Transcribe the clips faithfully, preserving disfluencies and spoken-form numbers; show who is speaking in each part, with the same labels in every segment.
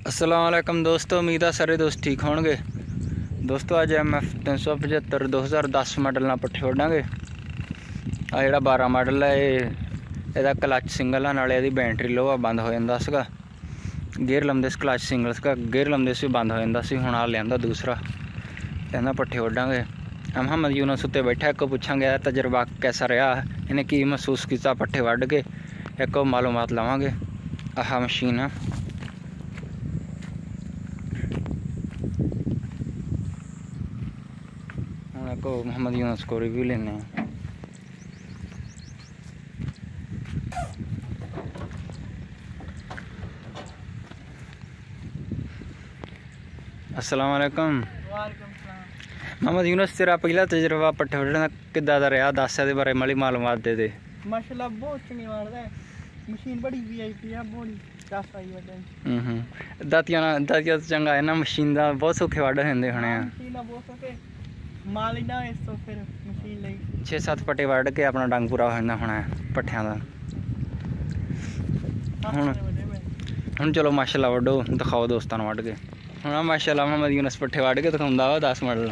Speaker 1: अस्सलाम वालेकुम दोस्तों, उम्मीद है सारे दोस्त ठीक होंगे। दोस्तों अज एम एफ तीन सौ पचहत्तर दो हज़ार दस मॉडल ना पट्ठे वड्डांगे। आ जिहड़ा बारह मॉडल है ये क्लच सिंगल है, नाले इहदी बैटरी लो बंद हो जाता सीगा। गेयर लंबे क्लच सिंगल सीगा, गेयर लंबे से बंद हो जाता सी। हुण आ लियांदा दूसरा, कहना पट्ठे वड्डांगे। मोहम्मद यूनुस उत्ते बैठा, एक पुछांगे तजर्बा कैसा रहा, इन्हें की महसूस किया पट्ठे वड्ड के, एक मालूमात लवांगे। आह मशीन है, को मोहम्मद यूनुस को रिव्यू लेने हैं। अस्सलाम वालेकुम। मोहम्मद यूनुस, तेरा पहला तजर्बा पट्ठे वड्डण दा किद्दां दा रहा? दस दे बारे माली मालूमात दे दे।
Speaker 2: माशाल्लाह बहुत चंगी मारदा है, मशीन बड़ी वीआईपी है, बड़ी दस आई वड्डण।
Speaker 1: हम्म हम्म दातियां ना दातियां चंगा है ना, मशीन दा बहुत सौखे वड्ड होंदे होने आ।
Speaker 2: मशीन दा बहुत सौखे माल ही ना, इस तो फिर मशीन लई
Speaker 1: छे सत्त पट्टे वड्ड के अपना डंग पूरा हो जांदा होना पट्ठियां दा। हुण हुण चलो माशाल्लाह वड्डो, दिखाओ दोस्तां नूं वड्ड के। हुण माशाल्लाह मोहम्मद यूनुस पट्ठे वड्ड के दिखाउंदा वा दस मॉडल।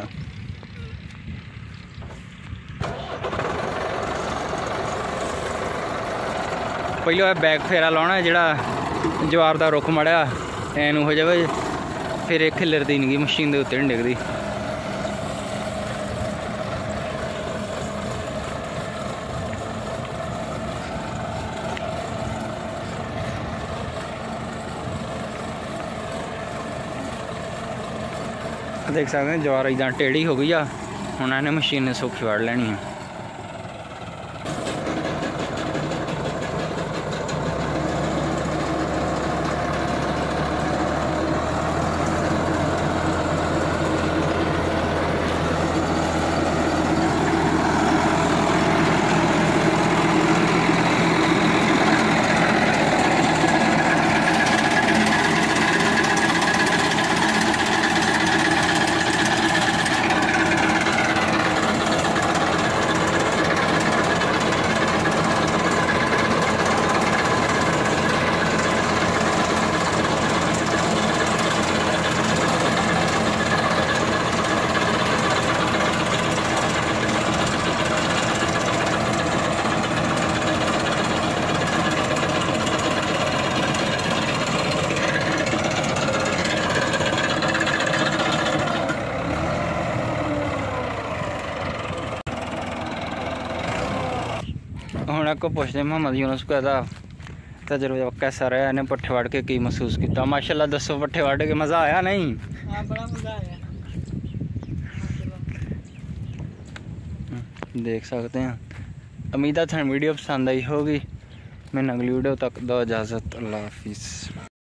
Speaker 1: पहले बैक फेरा लाना, जिहड़ा जवार दा रुख मड़िया एन हो जाए, फिर एक खिलरदी नहीं मशीन के उत्ते नहीं डिगदी। देख सकते हैं जवार इदा टेढ़ी हो गई आ, हुण इन्हें मशीन ने सौखी वड़ लैनी है। हुण को पुछदे मोहम्मद यूनुस को तजर्बा कैसा रहा, इन्हें पट्ठे वड़ के की महसूस किया? माशाल्लाह दसो, पट्ठे वड़ के मज़ा आया नहीं?
Speaker 2: हाँ, बड़ा मज़ा आया।
Speaker 1: देख सकते हैं। उम्मीद है थानू वीडियो पसंद आई होगी। मैंने अगली वीडियो तक दो इजाज़त। अल्लाह हाफिज़।